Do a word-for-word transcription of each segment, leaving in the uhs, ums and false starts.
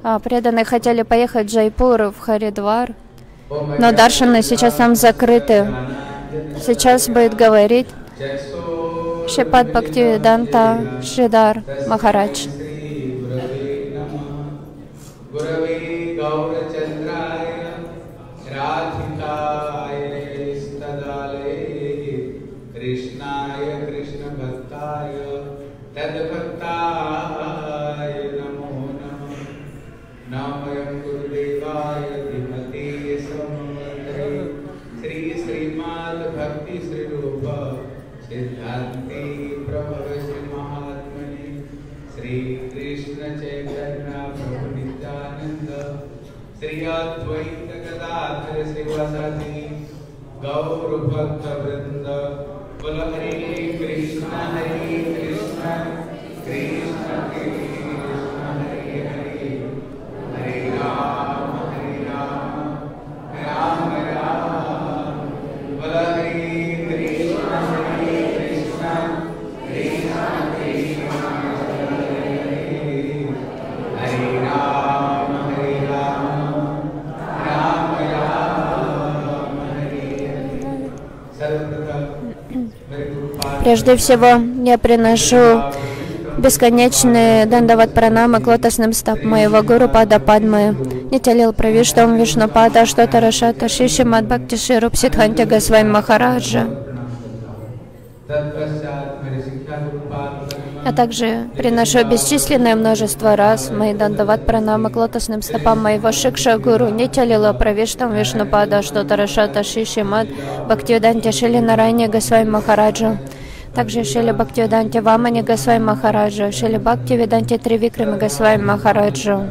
А преданные хотели поехать в Джайпур, в Харидвар, но даршаны сейчас там закрыты. Сейчас будет говорить Шрипад Бхактивиданта Шридар Махарадж. Shri Advaita Gadadhara Srivasati Gaur Bhakta Vrinda Bola Hare Krishna Hare Krishna Krishna Krishna Hare Hare Hare Rama Hare Rama Rama Rama Bola Hare Krishna Hare Krishna Krishna Krishna Hare Hare Hare Rama Прежде всего, я приношу бесконечные дандават пранамы к лотосным стопам моего гуру Пада Падмы. Нитялил Правиштам Вишнупада Штота Рашата Шишимад Бхакти Шируп Сидханти Госвами Махараджа. Я также приношу бесчисленное множество раз мои дандават пранамы к лотосным стопам моего Шикша Гуру Нитялила Правиштам Вишнупада Штота Рашата Шишимад Бхактивиданти Шили Нарайни Госвами Махараджа. Также Шили Бхактивиданти Вамани Госвами Махараджа, Шили Бхактивиданти Тривикрами Госвами Махараджа.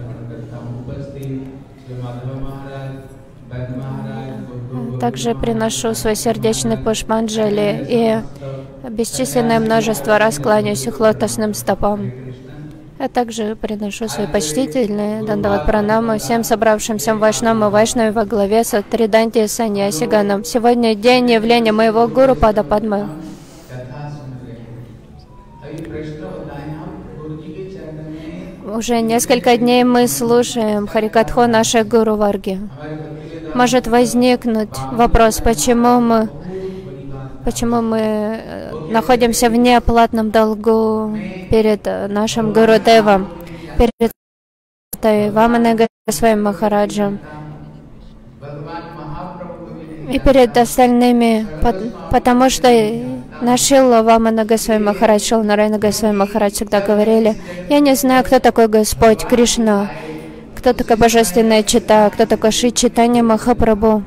Также приношу свой сердечный пушпанджали и бесчисленное множество раз кланяюсь их лотосным стопам. Я также приношу свои почтительные дандават пранамы всем собравшимся вайшнавам и вайшнаве во главе с Триданти Саньясиганом. Сегодня день явления моего гуру Пада Падмы. Уже несколько дней мы слушаем Харикатху нашей Гуру Варги. Может возникнуть вопрос, почему мы, почему мы находимся в неоплатном долгу перед нашим Гурудевом, перед Ваманой Госвами Махараджем и перед остальными, потому что Нашилла Вамана Госвами Махарадж, Шила Нарайна Госвами Махарадж всегда говорили: я не знаю, кто такой Господь Кришна, кто такая Божественная Чита, кто такой Шри Чайтанья Махапрабху.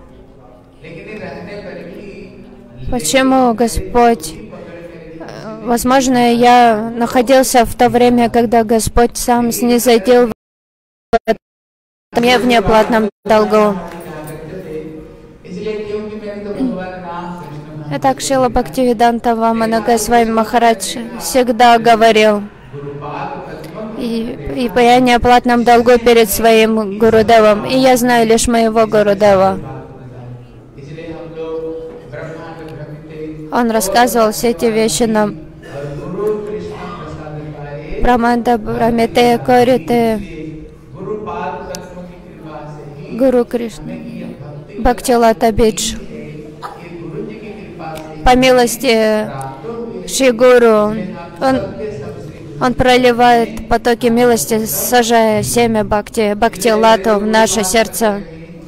Почему Господь? Возможно, я находился в то время, когда Господь сам снизойдел в этом в неоплатном долгу. Итак, Шрила Бхактивиданта Вамана Госвами Махарадж всегда говорил, и, и я не о платном долгу перед своим Гурудевом, и я знаю лишь моего Гурудева. Он рассказывал все эти вещи нам. Праманда Брамите Корите Гуру Кришна Бхактилата Бидж. По милости Шри Гуру, он, он проливает потоки милости, сажая семя Бхакти, Бхакти-лату в наше сердце.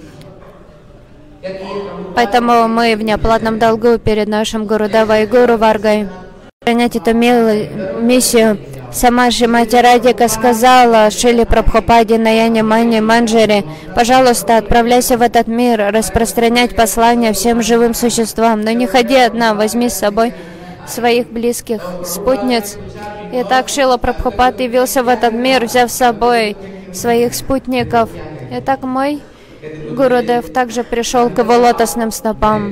Поэтому мы в неоплатном долгу перед нашим Гурудевой и Гуру Варгой. Принять эту милую миссию. Сама Шримати Радика сказала Шриле Прабхупаде Наяне Мани Манджари: пожалуйста, отправляйся в этот мир, распространять послание всем живым существам, но не ходи одна, возьми с собой своих близких спутниц. И так Шрила Прабхупад явился в этот мир, взяв с собой своих спутников. И так мой Гурудев также пришел к его лотосным стопам.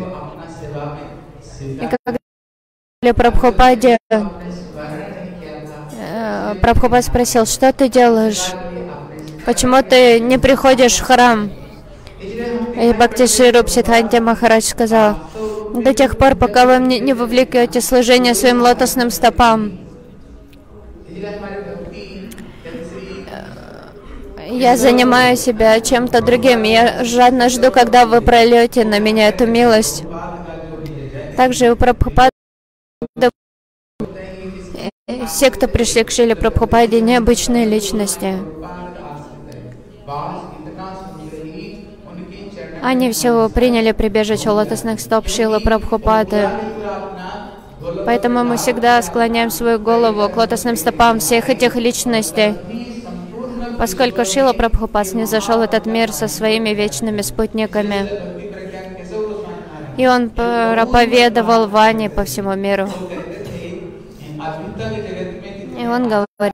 И когда Шриле Прабхупаде Прабхупад спросил: что ты делаешь? Почему ты не приходишь в храм? И Бхакти Шируп Сидханти Махарадж сказал: до тех пор, пока вы мне не вовлекете служение своим лотосным стопам. я занимаю себя чем-то другим. Я жадно жду, когда вы прольете на меня эту милость. Также у Прабхупады, все, кто пришли к Шриле Прабхупаде, необычные личности. Они все приняли прибежище лотосных стоп Шрилы Прабхупады. Поэтому мы всегда склоняем свою голову к лотосным стопам всех этих личностей, поскольку Шрила Прабхупад снизошел в этот мир со своими вечными спутниками. И он проповедовал Вани по всему миру. И он говорит,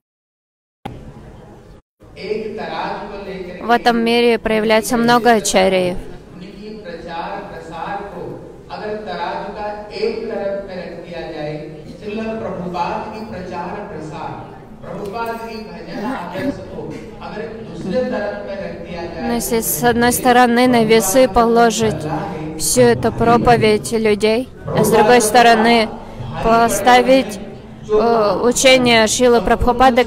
в этом мире проявляется много ачарьев. Но если с одной стороны на весы положить всю эту проповедь людей, а с другой стороны поставить э, учение Шрилы Прабхупады,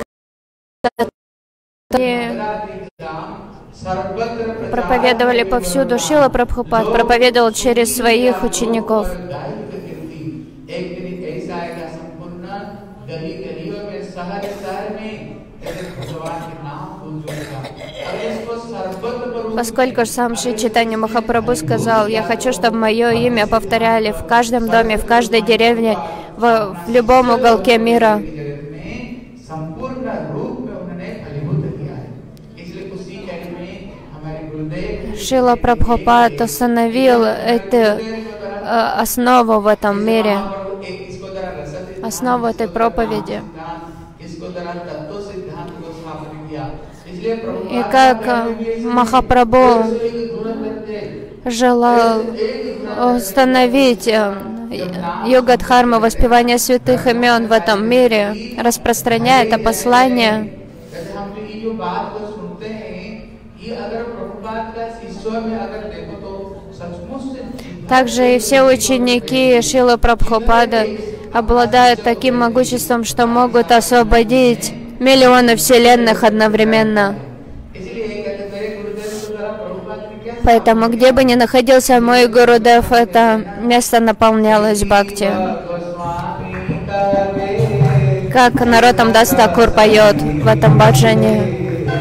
проповедовали повсюду. Шрила Прабхупад проповедовал через своих учеников. Поскольку сам Шри Чайтанья Махапрабху сказал, я хочу, чтобы мое имя повторяли в каждом доме, в каждой деревне, в, в любом уголке мира. Шрила Прабхупад установил эту э, основу в этом мире, основу этой проповеди. И как Махапрабху желал установить йога-дхарму, воспевание святых имен в этом мире, распространяя это послание, также и все ученики Шрилы Прабхупады обладают таким могуществом, что могут освободить миллионы вселенных одновременно. Поэтому, где бы ни находился мой Гурудев, это место наполнялось бхакти. Как Нароттам Дас Такур поет в этом баджане.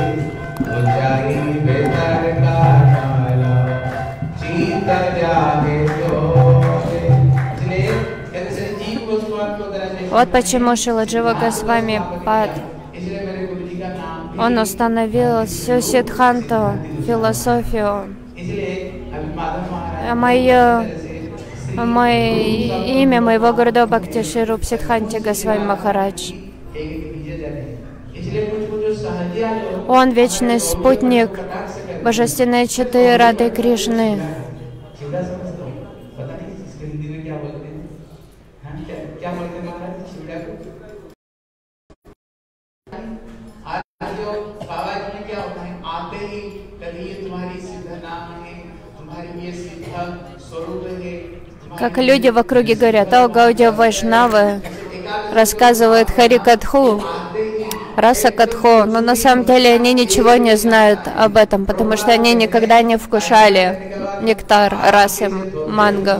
Вот почему Шрила Джива Госвами Пад, он установил всю Сиддханту, философию. Мое, мое имя моего города Бхакти Шри Руп Сиддханти Госвами Махарадж. Он вечный спутник божественной читы Рады Кришны. Как люди в округе говорят, о, Гаудия Вайшнавы рассказывают Харикатху, Раса Катху, но на самом деле они ничего не знают об этом, потому что они никогда не вкушали нектар расы манго.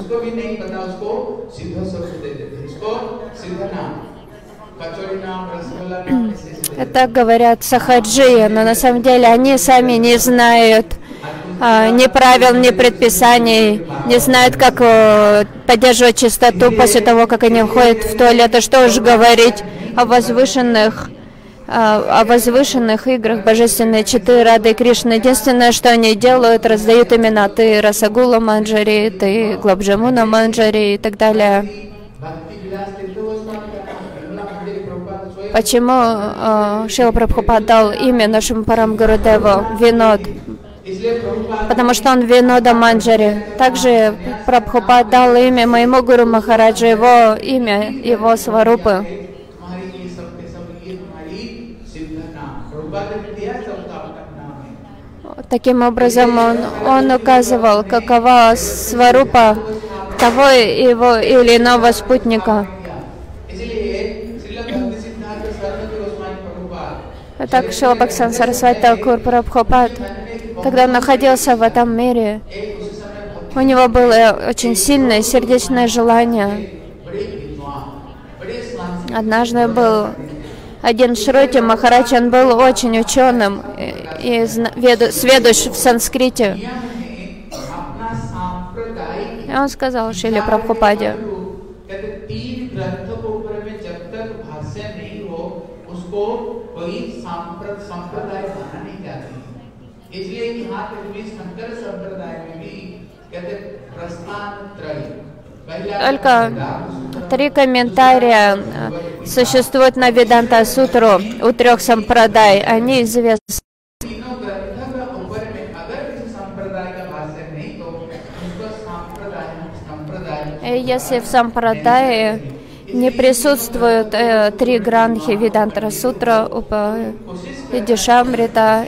Это говорят сахаджи, но на самом деле они сами не знают а, ни правил, ни предписаний, не знают, как а, поддерживать чистоту после того, как они входят в туалет. И что уж говорить о возвышенных, а, о возвышенных играх божественной читы Рады Кришны. Единственное, что они делают, раздают имена. Ты Расагула Манджари, ты Глабджамуна Манджари и так далее. Почему э, Шрила Прабхупад дал имя нашему Парам Гурудеву Винод? Потому что он Винода Манджари. Также Прабхупад дал имя моему Гуру Махараджу, его имя, его сварупы. Таким образом, он, он указывал, какова сварупа того его или иного спутника. А так Шрила Бхактисиданта Сарасвати Такур Прабхупад, когда он находился в этом мире, у него было очень сильное сердечное желание. Однажды был один Шрути Махарадж, он был очень ученым и сведущ в санскрите. И он сказал Шриле Прабхупаде: только три комментария существуют на Веданта Сутру у трех сампрадай. Они известны. И если в сампрадае не присутствуют э, три гранхи Веданта Сутра, Упа Дишамрита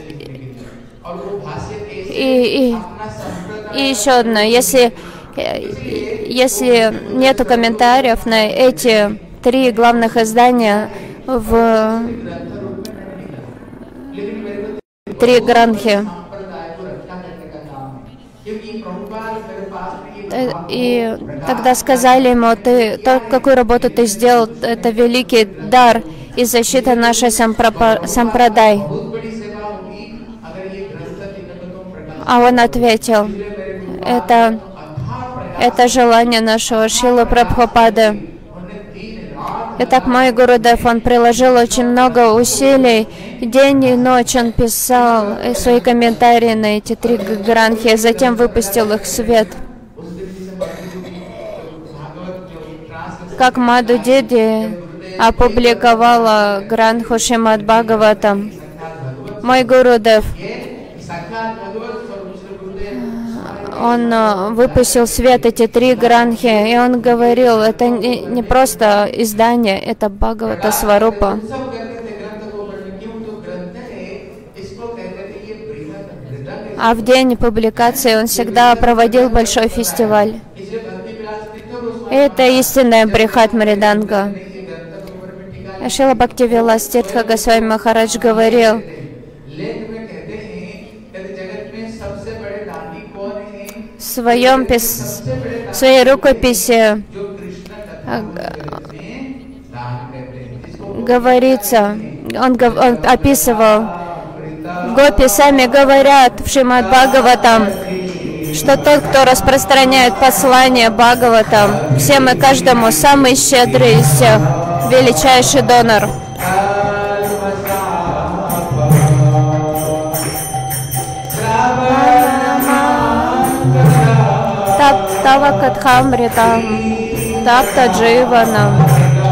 и, и, и еще одно. Если, если нету комментариев на эти три главных издания в три гранхи, и тогда сказали ему: ты, то, какую работу ты сделал, это великий дар и защита нашей сампрадай. А он ответил: это, это желание нашего Шрилы Прабхупады. Итак, мой Гурудев, он приложил очень много усилий. День и ночь он писал свои комментарии на эти три гранхи, затем выпустил их в свет. Как Мадху Диди опубликовала гранху Шримад Бхагаватам, мой Гурудев, он выпустил в свет эти три гранхи, и он говорил: это не, не просто издание, это Бхагавата Сварупа. А в день публикации он всегда проводил большой фестиваль. Это истинная Брихат Мриданга. Шрила Бхактивилас Тиртха Госвами Махарадж говорил: в своем пис... в своей рукописи говорится, он, он описывал, гопи сами говорят в Шримад Бхагаватам, что тот, кто распространяет послание Бхагаватам всем и каждому, самый щедрый из всех, величайший донор. Тава Катхамритам, Тапта Дживанам.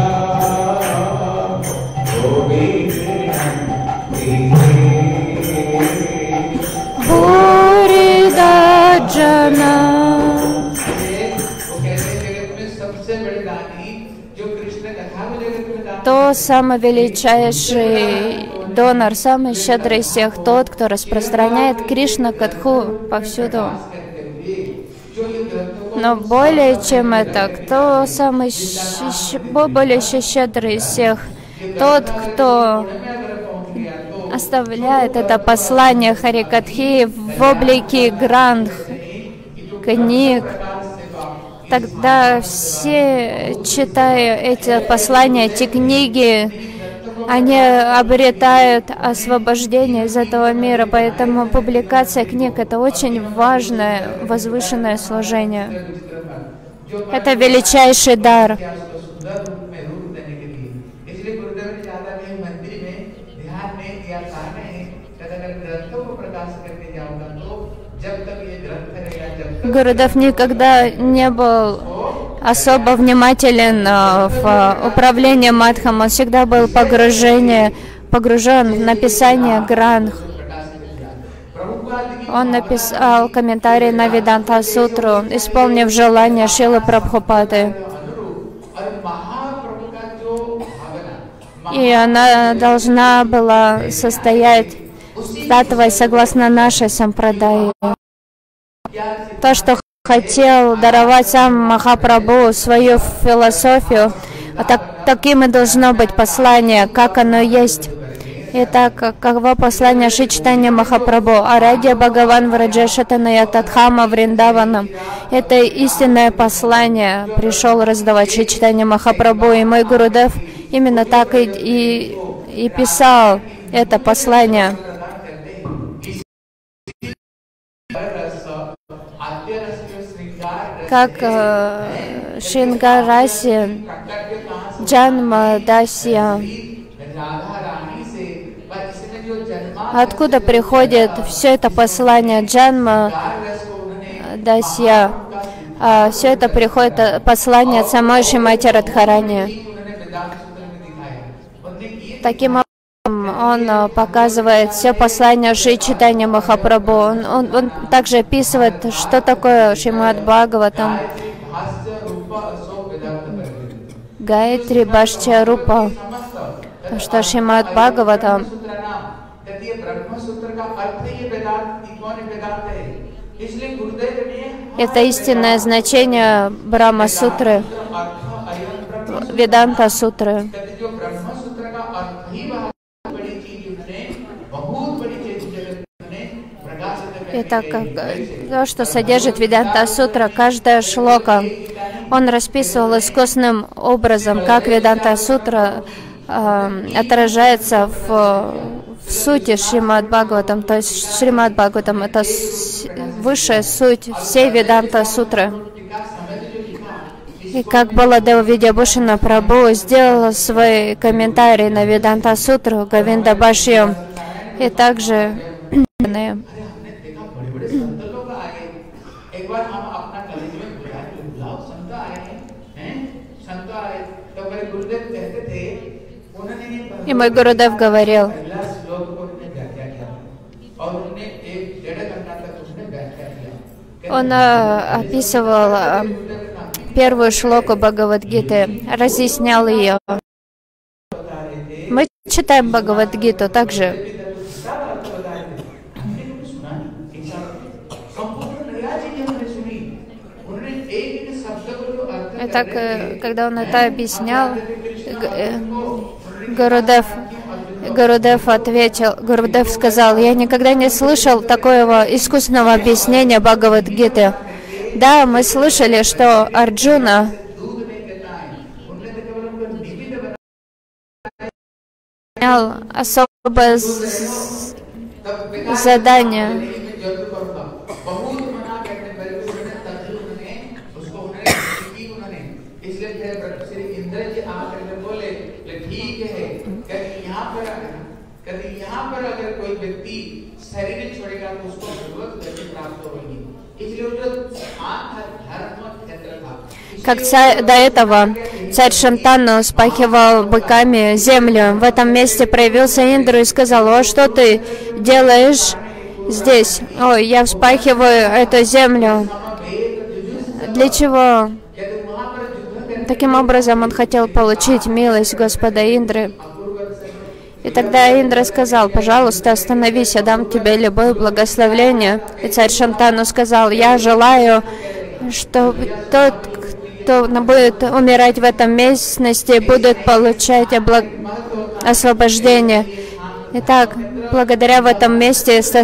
Буридаджана. То самый величайший донор, самый щедрый из всех, тот, кто распространяет Кришна Катху повсюду. Но более чем это, кто самый более щедрый из всех, тот, кто оставляет это послание Харикатхи в облике грантх, книг. Тогда все, читая эти послания, эти книги, они обретают освобождение из этого мира. Поэтому публикация книг — это очень важное, возвышенное служение. Это величайший дар. Гурудев никогда не был особо внимателен в управлении Мадхом, он всегда был погружен, погружен в написание гранх. Он написал комментарий на Веданта Сутру, исполнив желание Шрилы Прабхупады. И она должна была состоять статуей согласно нашей сампрадае. То, что хотел даровать сам Махапрабху, свою философию, а так, таким и должно быть послание, как оно есть. Итак, каково послание Шри Чайтанья Махапрабху? Арадья Бхагаван Враджешатаная Тадхама Вриндаванам. Это истинное послание пришел раздавать Шри Чайтанья Махапрабху, и мой Гурудев именно так и, и, и писал это послание. Как э, Шингараси, Джанма Дасья. Откуда приходит все это послание Джанма Дасья? А, все это приходит послание от самой Шримати Радхарани. Таким образом, он показывает все послание Шри Чайтанья Махапрабху. Он, он, он также описывает, что такое Шримад Бхагаватам, Гайатри Башча Рупа, что Шримад Бхагаватам это истинное значение Брахма Сутры, Веданта Сутры. Это то, что содержит Веданта Сутра, каждая шлока. Он расписывал искусным образом, как Веданта Сутра э, отражается в, в сути Шримад Бхагаватам. То есть Шримад Бхагаватам — это высшая суть всей Веданта Сутры. И как Баладева Видьябхушана Прабху сделала свои комментарии на Веданта Сутру, Говинда Башью, и также и мой Гурудев говорил, он а, описывал а, первую шлоку Бхагавад-гиты, разъяснял ее. Мы читаем Бхагавад-гиту также. Итак, когда он это объяснял, Гурудев, Гурудев ответил, Гурудев сказал: я никогда не слышал такого искусственного объяснения Бхагавад-гиты. Да, мы слышали, что Арджуна имел особое задание. Как царь, до этого царь Шантану вспахивал быками землю. В этом месте проявился Индра и сказал: о, что ты делаешь здесь? Ой, я вспахиваю эту землю. Для чего? Таким образом, он хотел получить милость Господа Индры. И тогда Индра сказал: пожалуйста, остановись, я дам тебе любое благословение. И царь Шантану сказал: я желаю, чтобы тот, кто будет умирать в этом местности, будет получать облаг... освобождение. Итак, благодаря в этом месте со...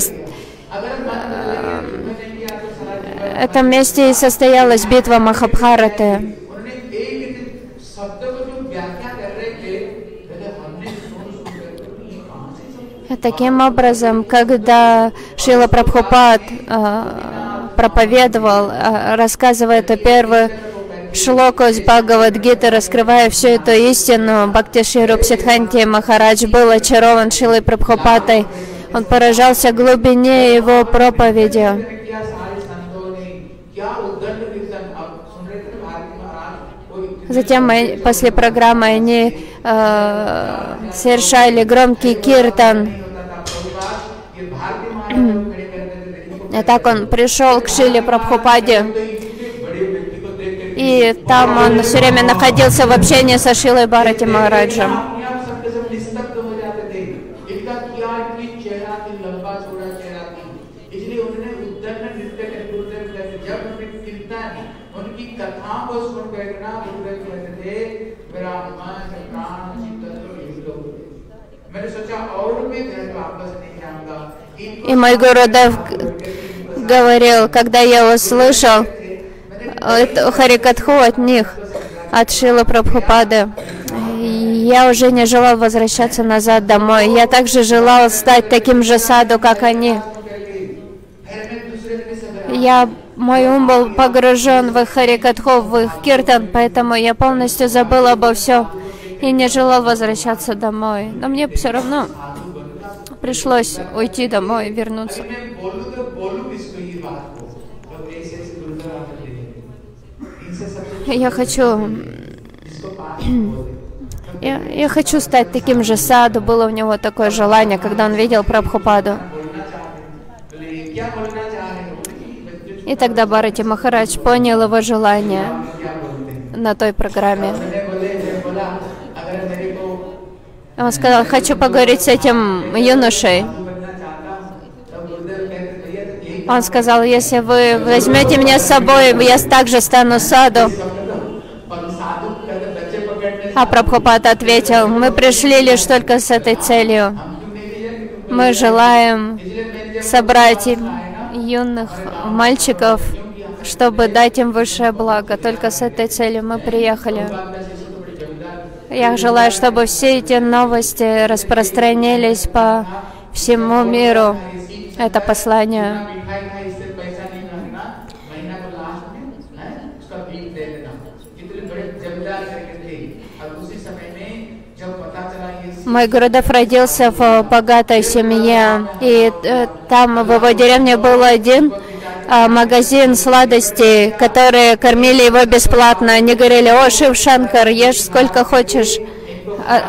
этом месте и состоялась битва Махабхараты. Таким образом, когда Шрила Прабхупад э, проповедовал, э, рассказывая эту первую шлоку из Бхагавад-гиты, раскрывая всю эту истину, Бхакти Шри Руп Сиддханти Махарадж был очарован Шрилой Прабхупадой. Он поражался глубине его проповеди. Затем после программы они э, совершали громкий киртан. И так он пришел к Шриле Прабхупаде, и там он все время находился в общении со Шрилой Бхарати Махараджем. И мой Гурудев говорил, когда я услышал эту Харикатху от них, от Шрилы Прабхупады, я уже не желал возвращаться назад домой. Я также желал стать таким же саду, как они. Я, мой ум был погружен в их Харикатху, в их киртан, поэтому я полностью забыл обо всем и не желал возвращаться домой. Но мне все равно пришлось уйти домой и вернуться. Я хочу... Я, я хочу стать таким же саду. Было у него такое желание, когда он видел Прабхупаду. И тогда Бхарати Махарадж понял его желание на той программе. Он сказал: хочу поговорить с этим юношей. Он сказал: если вы возьмете меня с собой, я также стану саду. А Прабхупада ответил: мы пришли лишь только с этой целью. Мы желаем собрать юных мальчиков, чтобы дать им высшее благо. Только с этой целью мы приехали. Я желаю, чтобы все эти новости распространились по всему миру. Это послание. Мой Гурудев родился в богатой семье, и э, там в его деревне был один э, магазин сладостей, которые кормили его бесплатно. Они говорили: о, Шив Шанкар, ешь сколько хочешь. А...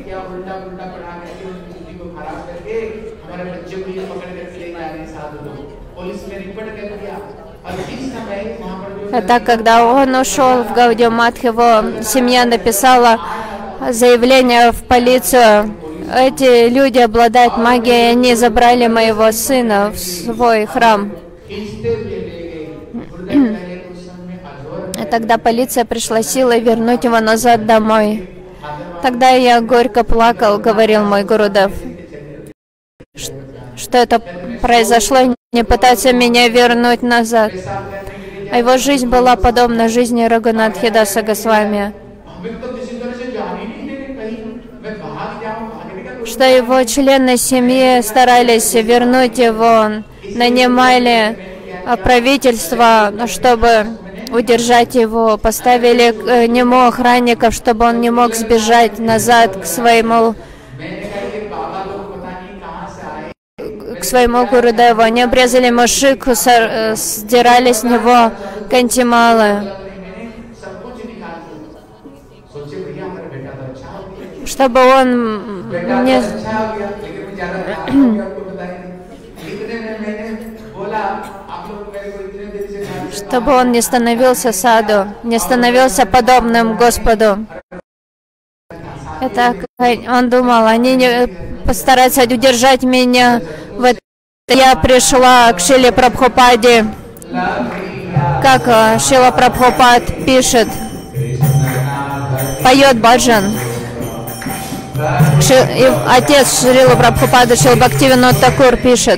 Это когда он ушел в Гаудия Мат, его семья написала заявление в полицию. Эти люди обладают магией, они забрали моего сына в свой храм. И тогда полиция пришла силой вернуть его назад домой. Тогда я горько плакал, говорил мой Гурудев, что это произошло, не пытаются меня вернуть назад. А его жизнь была подобна жизни Рагунатхи Даса Госвами. Что его члены семьи старались вернуть его, нанимали правительство, чтобы удержать его, поставили к нему охранников, чтобы он не мог сбежать назад к своему к своему Гурудеву. Они обрезали ему шику, сдирали с него кантималы, чтобы он не... чтобы он не становился саду, не становился подобным Господу. Это он думал, они не постараются удержать меня в этом. Я пришла к Шриле Прабхупаде, как Шрила Прабхупад пишет, поет баджан. Отец Шрила Прабхупады, Шрила Бхактивинод Такур, пишет: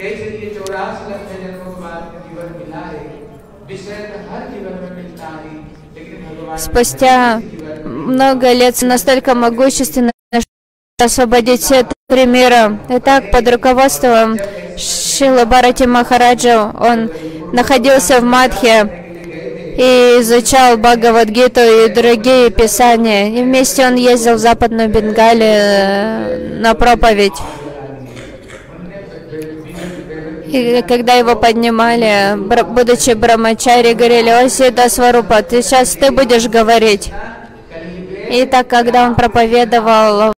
спустя много лет настолько могущественно, чтобы освободить все три мира. Итак, под руководством Шрилы Бхарати Махараджа он находился в Мадхе и изучал Бхагавад-гиту и другие писания. И вместе он ездил в Западную Бенгалию на проповедь. И когда его поднимали, будучи брамачари, говорили: о, Сиddha Сварупа, ты сейчас ты будешь говорить. И так, когда он проповедовал,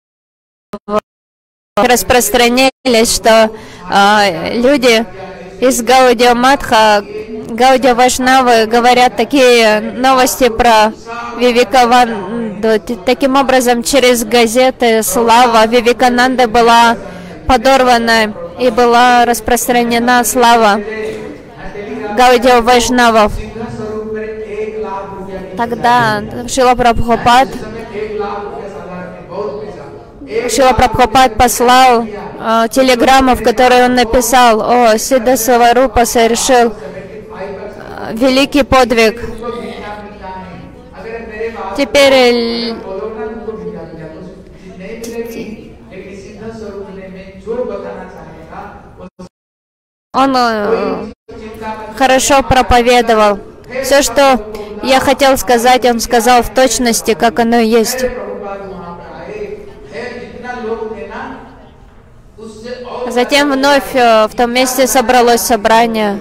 распространились, что э, люди из Гаудия Матха, Гаудия Вайшнавы говорят такие новости про Вивекананду. Таким образом, через газеты слава Вивекананды была подорвана и была распространена слава Гаудия Вайшнавов. Тогда Шрила Прабхупад Шрила Прабхупад послал э, телеграмму, в которой он написал: «О, Сиддха Сварупа совершил э, великий подвиг. Теперь он э, хорошо проповедовал. Все, что я хотел сказать, он сказал в точности, как оно есть». Затем вновь э, в том месте собралось собрание.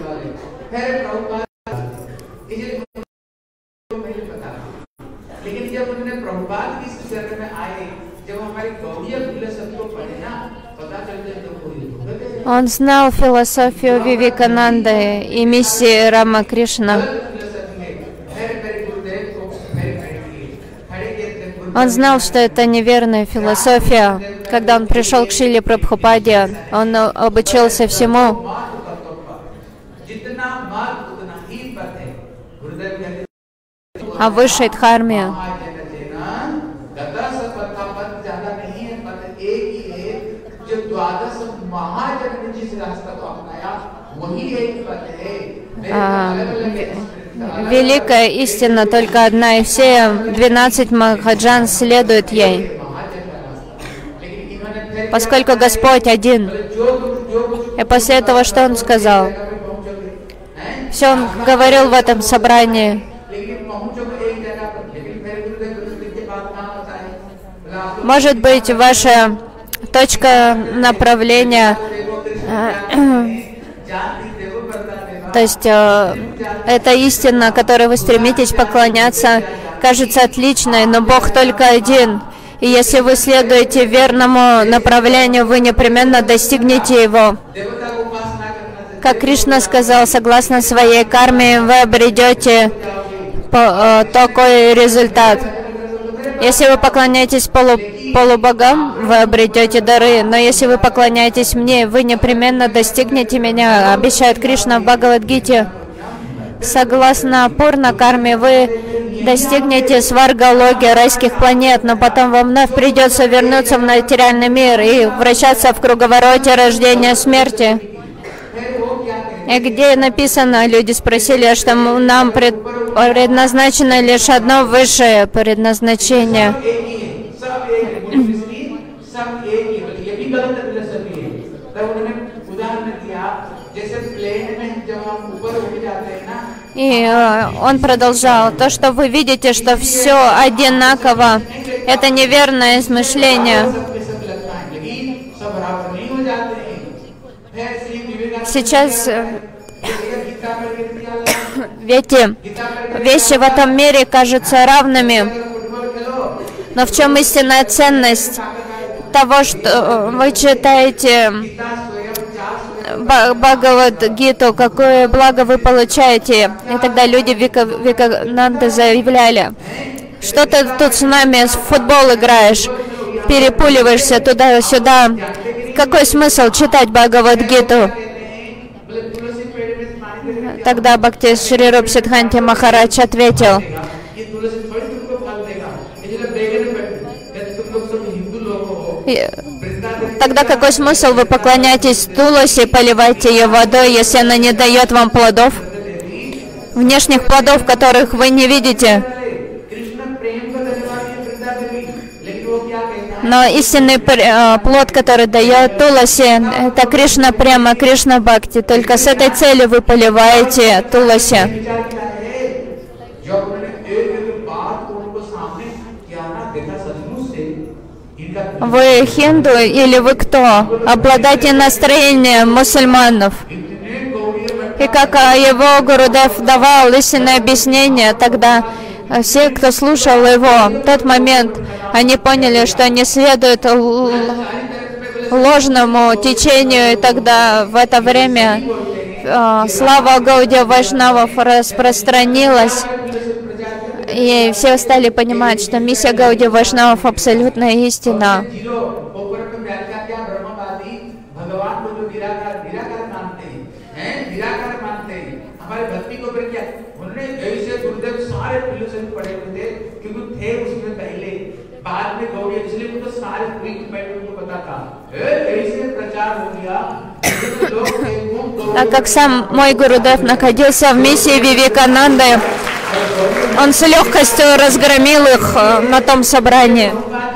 Он знал философию Вивекананды и миссии Рамакришна. Он знал, что это неверная философия. Когда он пришел к Шриле Прабхупаде, он обучился всему. О высшей дхарме. А, великая истина только одна, и все двенадцать махаджан следуют ей. Поскольку Господь один. И после этого что Он сказал? Все Он говорил в этом собрании. Может быть, ваша точка направления, то есть э, эта истина, которой вы стремитесь поклоняться, кажется отличной, но Бог только один. И если вы следуете верному направлению, вы непременно достигнете его. Как Кришна сказал, согласно своей карме, вы обретете по, э, такой результат. Если вы поклоняетесь полу, полубогам, вы обретете дары, но если вы поклоняетесь мне, вы непременно достигнете меня, обещает Кришна в Бхагавад-гите. Согласно Пурна-карме, вы достигнете сварга-логи, райских планет, но потом вам вновь придется вернуться в материальный мир и вращаться в круговороте рождения смерти. И где написано, люди спросили, что нам предназначено лишь одно высшее предназначение. И э, он продолжал: то, что вы видите, что все одинаково, это неверное измышление. Сейчас эти вещи в этом мире кажутся равными, но в чем истинная ценность того, что вы читаете Бхагавад-гиту, какое благо вы получаете? И тогда люди Вивекананды заявляли: что ты тут с нами в футбол играешь, перепуливаешься туда-сюда, какой смысл читать Бхагавад-гиту? Тогда Бхакти Шри Руп Сиддханти Махарадж ответил: тогда какой смысл вы поклоняетесь Туласи, поливаете ее водой, если она не дает вам плодов, внешних плодов, которых вы не видите? Но истинный плод, который дает Туласи, это Кришна Према, Кришна Бхакти. Только с этой целью вы поливаете Туласи. Вы хинду или вы кто? Обладатель настроения мусульманов. И как его Гурудев давал истинное объяснение, тогда все, кто слушал его, в тот момент они поняли, что они следуют ложному течению, и тогда в это время э, слава Гаудия Вайшнавов распространилась, и все стали понимать, что миссия Гаудия Вайшнавов абсолютная истина. Так как сам мой Гурудев находился в миссии Вивекананды, он с легкостью разгромил их на том собрании.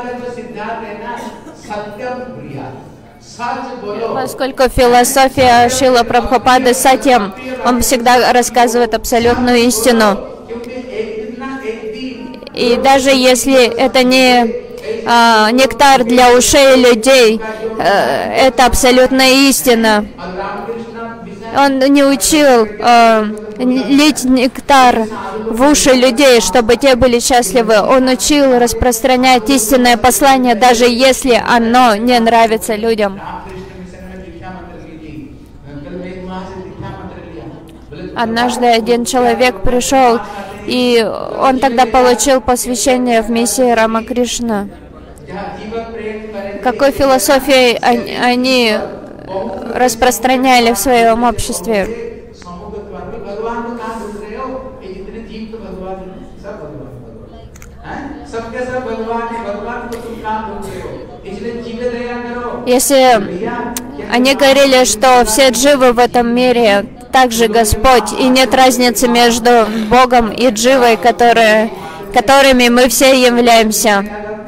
Поскольку философия Шрила Прабхупады Сатьям, он всегда рассказывает абсолютную истину. И даже если это не а, нектар для ушей людей, а, это абсолютная истина. Он не учил а, лить нектар в уши людей, чтобы те были счастливы. Он учил распространять истинное послание, даже если оно не нравится людям. Однажды один человек пришел, и он тогда получил посвящение в миссии Рамакришна. Какой философией они распространяли в своем обществе? Если они говорили, что все дживы в этом мире также Господь, и нет разницы между Богом и дживой, которые, которыми мы все являемся,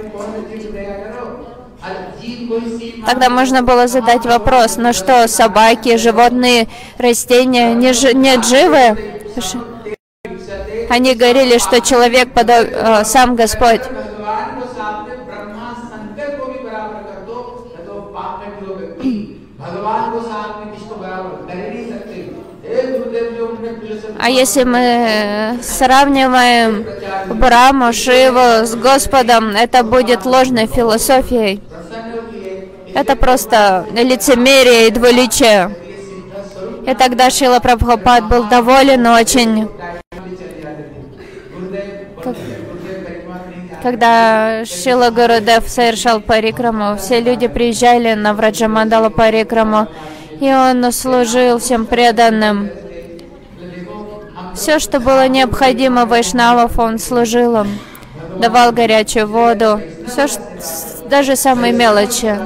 тогда можно было задать вопрос, ну что, собаки, животные, растения не, ж, не дживы? Они говорили, что человек подо... сам Господь. А если мы сравниваем Браму, Шиву с Господом, это будет ложной философией. Это просто лицемерие и двуличие. И тогда Шрила Прабхупад был доволен очень. Когда Шрила Гурудев совершал парикраму, все люди приезжали на Враджамандала парикраму, и он служил всем преданным. Все, что было необходимо вайшнавов, он служил им. Давал горячую воду, все, даже самые мелочи.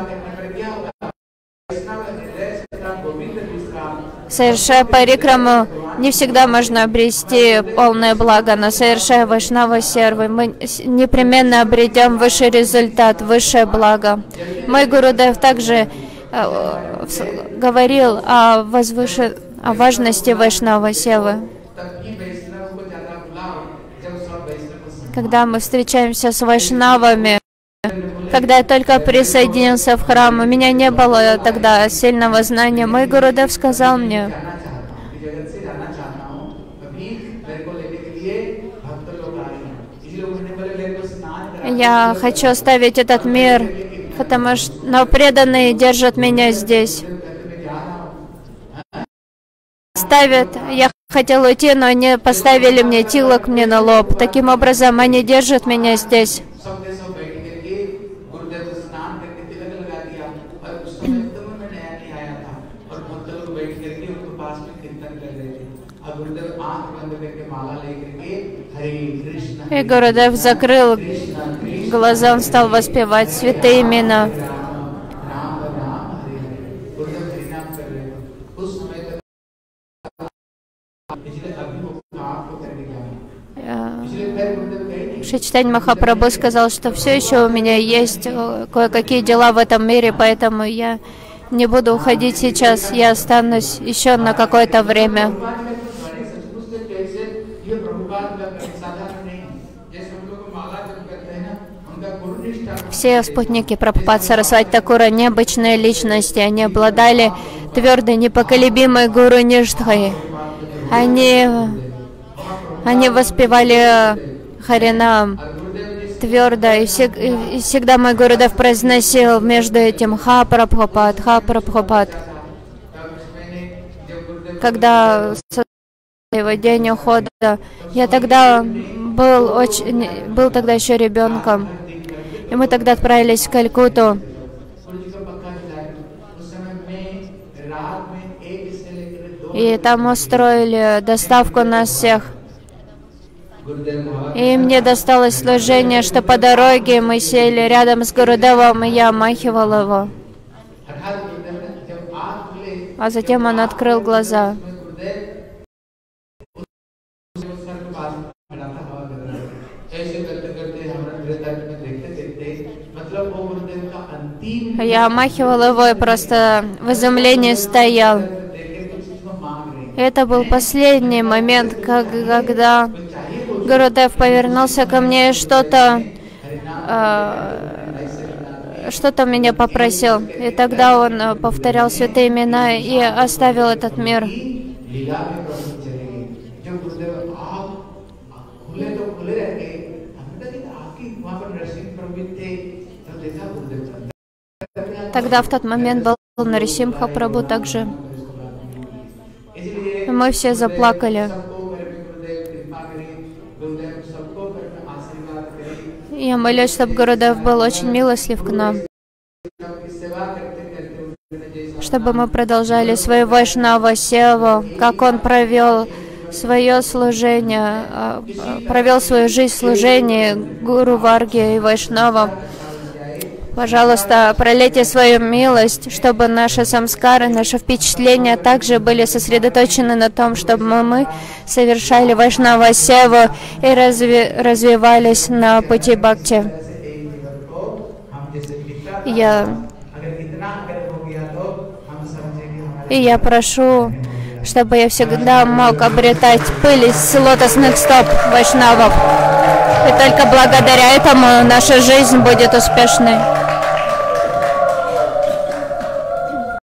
Совершая парикраму, не всегда можно обрести полное благо, но совершая вайшнава сервы, мы непременно обретем высший результат, высшее благо. Мой Гурудев также э, говорил о, возвыше... о важности вайшнава севы. Когда мы встречаемся с вайшнавами, когда я только присоединился в храм, у меня не было тогда сильного знания. Мой Гурудев сказал мне: я хочу оставить этот мир, потому что но преданные держат меня здесь. Ставят, я хотел уйти, но они поставили мне тилок мне на лоб. Таким образом, они держат меня здесь. И Гурудев закрыл глаза, он стал воспевать святые имена. Шри Чайтанья Махапрабху сказал, что все еще у меня есть кое-какие дела в этом мире, поэтому я не буду уходить сейчас, я останусь еще на какое-то время. Все спутники Прабхупады Сарасвати Такура необычные личности, они обладали твердой, непоколебимой гуру Ништхой. Они, они воспевали Харинам твердо, и, всег, и всегда мой Гурудев произносил между этим Ха Прабхупад, Ха Прабхупад. Когда его день ухода, я тогда был очень, был тогда еще ребенком, и мы тогда отправились в Калькутту. И там устроили доставку нас всех. И мне досталось служение, что по дороге мы сели рядом с Гурудевом, и я омахивал его. А затем он открыл глаза. Я омахивал его и просто в изумлении стоял. Это был последний момент, как, когда Гурудев повернулся ко мне и что-то э, что-то меня попросил. И тогда он э, повторял святые имена и оставил этот мир. Тогда в тот момент был Нарисимха Прабху также. И мы все заплакали. Я молюсь, чтобы Гурудев был очень милостлив к нам, чтобы мы продолжали свою вайшнава севу, как он провел свое служение, провел свою жизнь в служении Гуру Варге и вайшнавам. Пожалуйста, пролейте свою милость, чтобы наши самскары, наши впечатления также были сосредоточены на том, чтобы мы совершали вайшнава севу и разви развивались на пути бхакти. Я... И я прошу, чтобы я всегда мог обретать пыль из лотосных стоп вайшнавов. И только благодаря этому наша жизнь будет успешной.